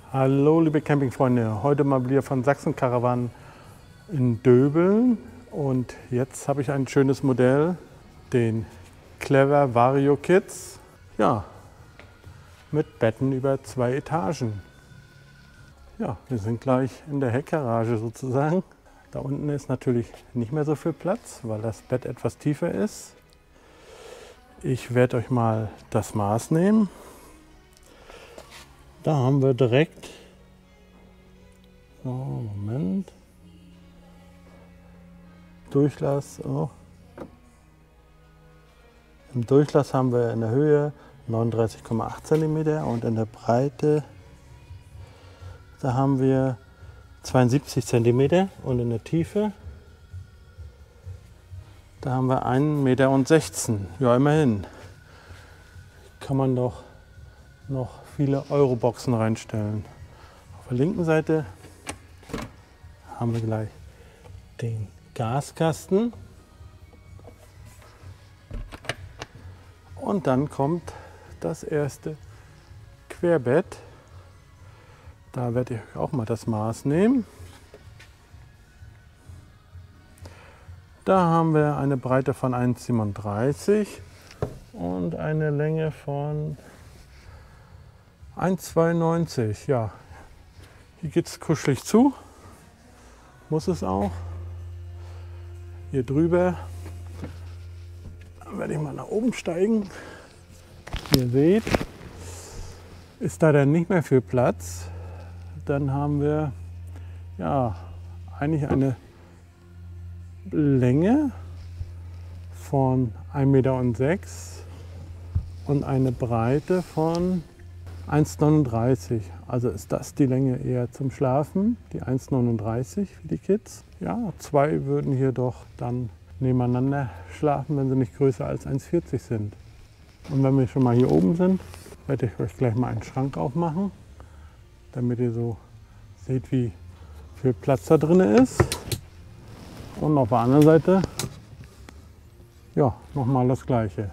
Hallo liebe Campingfreunde, heute mal wieder von Sachsen Caravan in Döbeln und jetzt habe ich ein schönes Modell, den Clever Vario Kids, ja, mit Betten über 2 Etagen. Ja, wir sind gleich in der Heckgarage sozusagen. Da unten ist natürlich nicht mehr so viel Platz, weil das Bett etwas tiefer ist. Ich werde euch mal das Maß nehmen. Da haben wir direkt, Moment, Durchlass. Oh. Im Durchlass haben wir in der Höhe 39,8 cm und in der Breite, da haben wir 72 cm und in der Tiefe, da haben wir 1,16 m. Ja, immerhin. Kann man doch noch viele Euroboxen reinstellen. Auf der linken Seite haben wir gleich den Gaskasten und dann kommt das erste Querbett. Da werde ich auch mal das Maß nehmen. Da haben wir eine Breite von 1,37 und eine Länge von 1,92. Ja, hier geht es kuschelig zu, muss es auch. Hier drüber werde ich mal nach oben steigen. Wie ihr seht, ist da dann nicht mehr viel Platz. Dann haben wir ja eigentlich eine Länge von 1,06 m und eine Breite von 1,39 m. Also ist das die Länge eher zum Schlafen, die 1,39 für die Kids. Ja, 2 würden hier doch dann nebeneinander schlafen, wenn sie nicht größer als 1,40 sind. Und wenn wir schon mal hier oben sind, werde ich euch gleich mal einen Schrank aufmachen, damit ihr so seht, wie viel Platz da drin ist. Und auf der anderen Seite, ja, nochmal das Gleiche.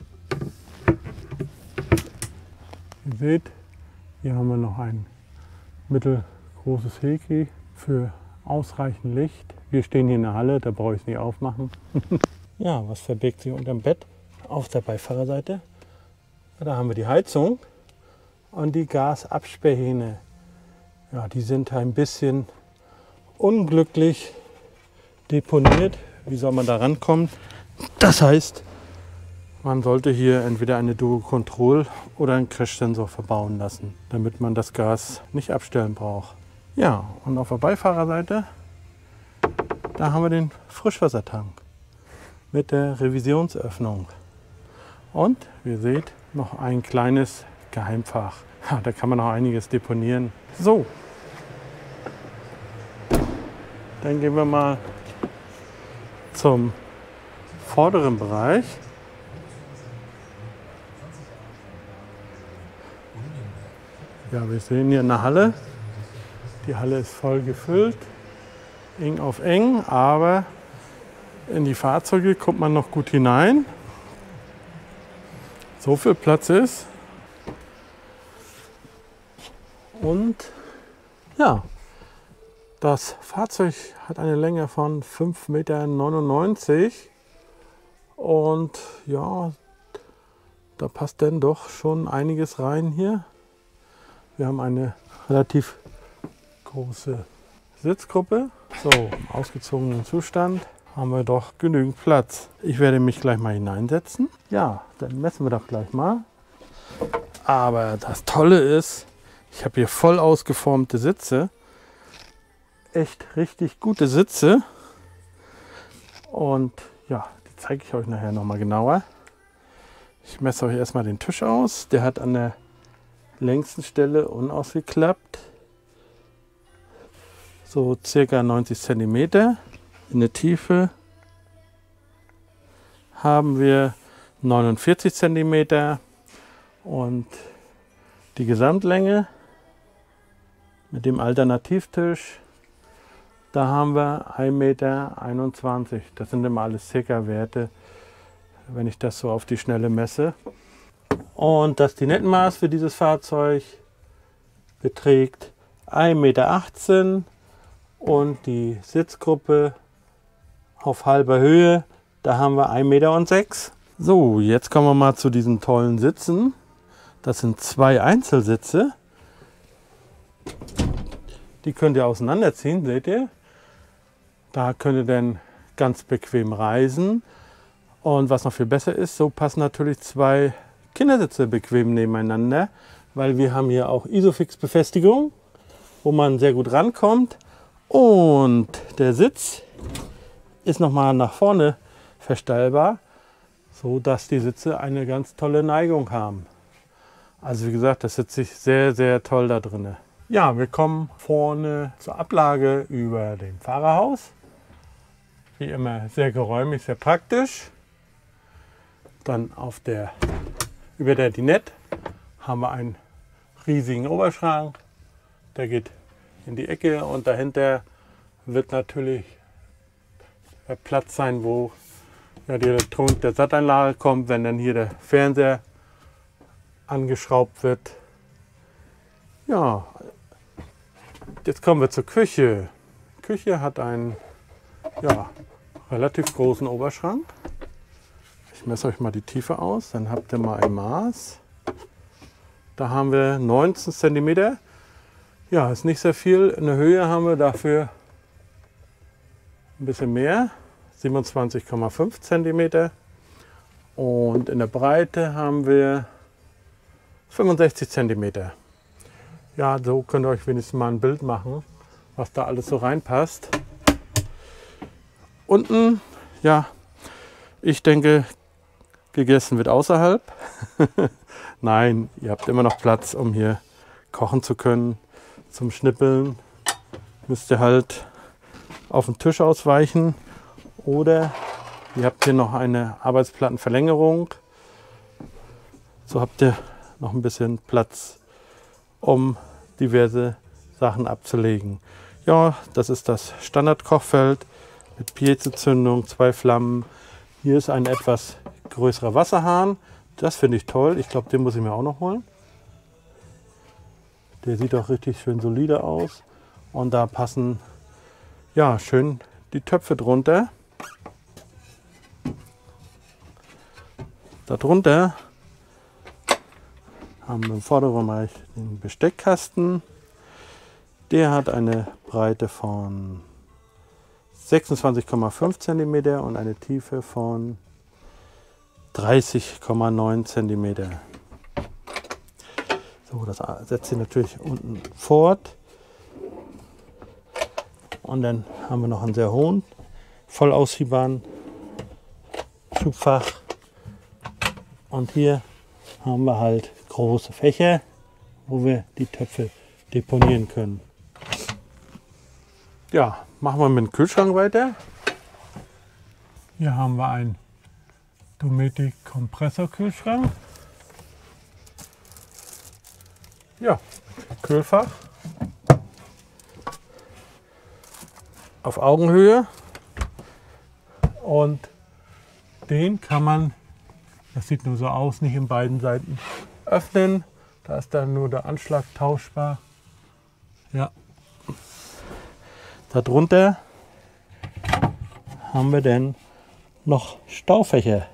Ihr seht, hier haben wir noch ein mittelgroßes Häkchen für ausreichend Licht. Wir stehen hier in der Halle, da brauche ich es nicht aufmachen. Ja, was verbirgt sich unter dem Bett? Auf der Beifahrerseite, da haben wir die Heizung und die Gasabsperrhähne. Ja, die sind ein bisschen unglücklich deponiert. Wie soll man da rankommen? Das heißt, man sollte hier entweder eine Duo-Control oder einen Crash-Sensor verbauen lassen, damit man das Gas nicht abstellen braucht. Ja, und auf der Beifahrerseite, da haben wir den Frischwassertank mit der Revisionsöffnung. Und, wie ihr seht, noch ein kleines Geheimfach. Ja, da kann man noch einiges deponieren. So, dann gehen wir mal zum vorderen Bereich. Ja, wir sehen hier eine Halle. Die Halle ist voll gefüllt, eng auf eng, aber in die Fahrzeuge kommt man noch gut hinein. So viel Platz ist. Und ja, das Fahrzeug hat eine Länge von 5,99 m und ja, da passt dann doch schon einiges rein hier. Wir haben eine relativ große Sitzgruppe. So, im ausgezogenen Zustand haben wir doch genügend Platz. Ich werde mich gleich mal hineinsetzen. Ja, dann messen wir doch gleich mal. Aber das Tolle ist, ich habe hier voll ausgeformte Sitze. Echt richtig gute Sitze. Und ja, die zeige ich euch nachher nochmal genauer. Ich messe euch erstmal den Tisch aus. Der hat an der längsten Stelle unausgeklappt so circa 90 cm. In der Tiefe haben wir 49 cm und die Gesamtlänge mit dem Alternativtisch, da haben wir 1,21 m. Das sind immer alles circa Werte, wenn ich das so auf die Schnelle messe. Und das Dinettenmaß für dieses Fahrzeug beträgt 1,18 Meter und die Sitzgruppe auf halber Höhe, da haben wir 1,06 Meter. So, jetzt kommen wir mal zu diesen tollen Sitzen. Das sind 2 Einzelsitze. Die könnt ihr auseinanderziehen, seht ihr. Da könnt ihr dann ganz bequem reisen. Und was noch viel besser ist, so passen natürlich 2 Kindersitze bequem nebeneinander, weil wir haben hier auch Isofix-Befestigung, wo man sehr gut rankommt. Und der Sitz ist nochmal nach vorne verstellbar, so dass die Sitze eine ganz tolle Neigung haben. Also wie gesagt, das sitzt sich sehr, sehr toll da drin. Ja, wir kommen vorne zur Ablage über dem Fahrerhaus. Wie immer sehr geräumig, sehr praktisch. Dann über der Dinette haben wir einen riesigen Oberschrank. Der geht in die Ecke und dahinter wird natürlich der Platz sein, wo ja, die Elektronik der Satteinlage kommt, wenn dann hier der Fernseher angeschraubt wird. Ja, jetzt kommen wir zur Küche. Die Küche hat einen relativ großen Oberschrank. Ich messe euch mal die Tiefe aus, dann habt ihr mal ein Maß. Da haben wir 19 cm. Ja, ist nicht sehr viel. In der Höhe haben wir dafür ein bisschen mehr, 27,5 cm. Und in der Breite haben wir 65 cm. Ja, so könnt ihr euch wenigstens mal ein Bild machen, was da alles so reinpasst. Unten, ja, ich denke, gegessen wird außerhalb. Nein, ihr habt immer noch Platz, um hier kochen zu können. Zum Schnippeln müsst ihr halt auf den Tisch ausweichen. Oder ihr habt hier noch eine Arbeitsplattenverlängerung. So habt ihr noch ein bisschen Platz, um diverse Sachen abzulegen. Ja, das ist das Standardkochfeld mit Piezo-Zündung, 2 Flammen. Hier ist ein etwas größerer Wasserhahn. Das finde ich toll. Ich glaube, den muss ich mir auch noch holen. Der sieht auch richtig schön solide aus. Und da passen ja schön die Töpfe drunter. Darunter haben wir im vorderen Bereich den Besteckkasten. Der hat eine Breite von 26,5 cm und eine Tiefe von 30,9 cm. So, das setzt ihr natürlich unten fort. Und dann haben wir noch einen sehr hohen, voll ausziehbaren Schubfach. Und hier haben wir halt große Fächer, wo wir die Töpfe deponieren können. Ja, machen wir mit dem Kühlschrank weiter. Hier haben wir einen Dometic Kompressorkühlschrank. Ja, Kühlfach auf Augenhöhe und den kann man, das sieht nur so aus, nicht in beiden Seiten öffnen. Da ist dann nur der Anschlag tauschbar. Ja. Darunter haben wir dann noch Staufächer.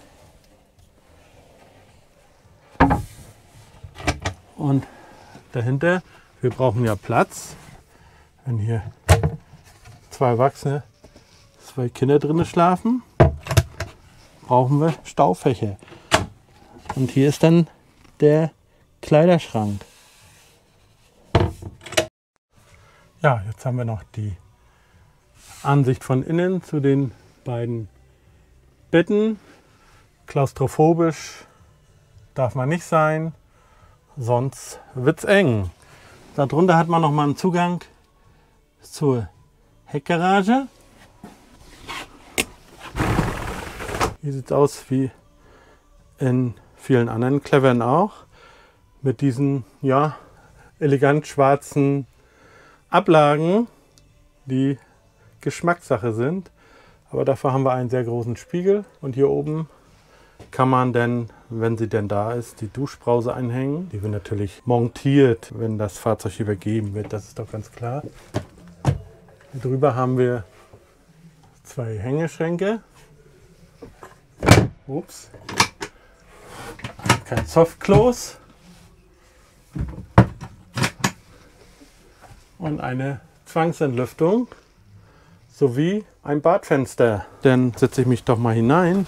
Und dahinter, wir brauchen ja Platz. Wenn hier 2 Erwachsene, 2 Kinder drin schlafen, brauchen wir Staufächer. Und hier ist dann der Kleiderschrank. Ja, jetzt haben wir noch die Ansicht von innen zu den beiden Betten. Klaustrophobisch darf man nicht sein, sonst wird's eng. Darunter hat man noch mal einen Zugang zur Heckgarage. Hier sieht es aus wie in vielen anderen Clevern auch, mit diesen ja, elegant schwarzen Ablagen, die Geschmackssache sind. Aber dafür haben wir einen sehr großen Spiegel und hier oben kann man dann wenn sie denn da ist, die Duschbrause einhängen. Die wird natürlich montiert, wenn das Fahrzeug übergeben wird, das ist doch ganz klar. Hier drüber haben wir 2 Hängeschränke. Ups. Kein Softclose. Und eine Zwangsentlüftung sowie ein Badfenster. Dann setze ich mich doch mal hinein.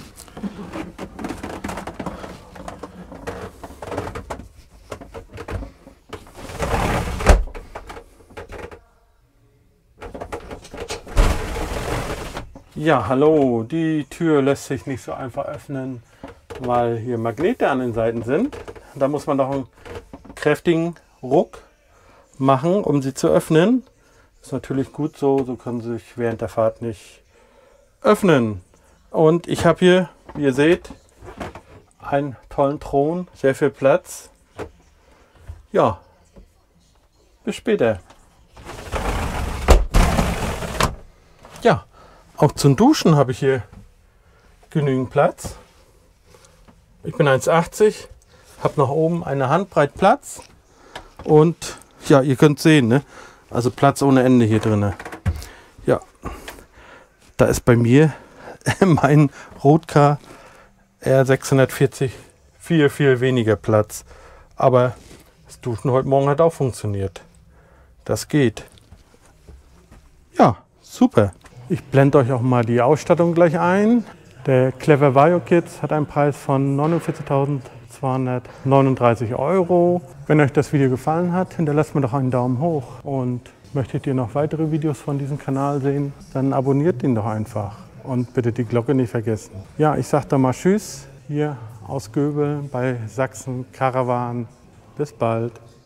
Ja, hallo, die Tür lässt sich nicht so einfach öffnen, weil hier Magnete an den Seiten sind. Da muss man doch einen kräftigen Ruck machen, um sie zu öffnen. Ist natürlich gut so, so können sie sich während der Fahrt nicht öffnen. Und ich habe hier, wie ihr seht, einen tollen Thron, sehr viel Platz. Ja, bis später. Ja, auch zum Duschen habe ich hier genügend Platz. Ich bin 1,80, habe nach oben eine Handbreit Platz und ja, ihr könnt sehen, ne? Also Platz ohne Ende hier drin. Ja, da ist bei mir mein Roadcar R640 viel weniger Platz. Aber das Duschen heute Morgen hat auch funktioniert. Das geht. Ja, super. Ich blende euch auch mal die Ausstattung gleich ein. Der Clever Vario Kit hat einen Preis von 49.239 €. Wenn euch das Video gefallen hat, hinterlasst mir doch einen Daumen hoch. Und möchtet ihr noch weitere Videos von diesem Kanal sehen, dann abonniert ihn doch einfach. Und bitte die Glocke nicht vergessen. Ja, ich sage dann mal Tschüss hier aus Göbel bei Sachsen Caravan. Bis bald.